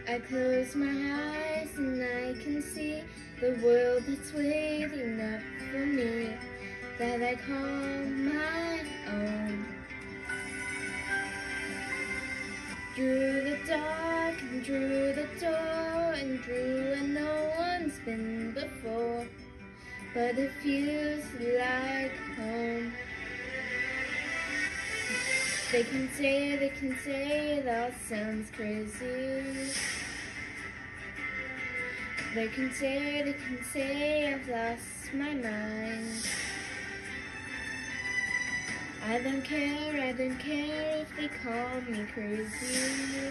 I close my eyes and I can see the world that's waiting up for me, that I call my own. Through the dark and through the door and through where no one's been before, but it feels like home. They can say it all sounds crazy. They can say I've lost my mind. I don't care if they call me crazy.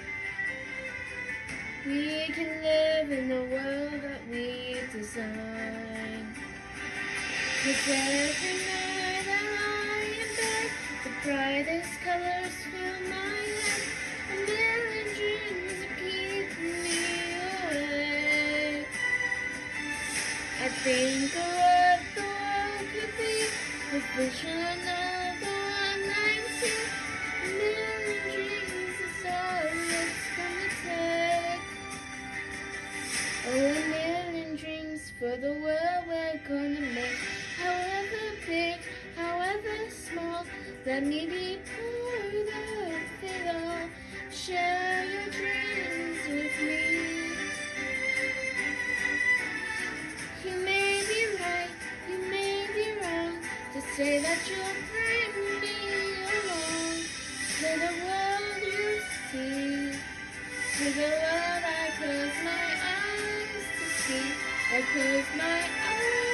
We can live in the world that we design. 'Cause every night I lie in bed, the brightest colors fill my head, a million dreams are keeping me awake. I think of what the world could be, with vision of the one I see. A million dreams is all it's gonna take. Oh, a million dreams for the world we're gonna make. However big, however small, let me be part of it all. Share your dreams with me. You may be right, you may be wrong, to say that you'll bring me along to the world you see, to the world I close my eyes to see. I close my eyes.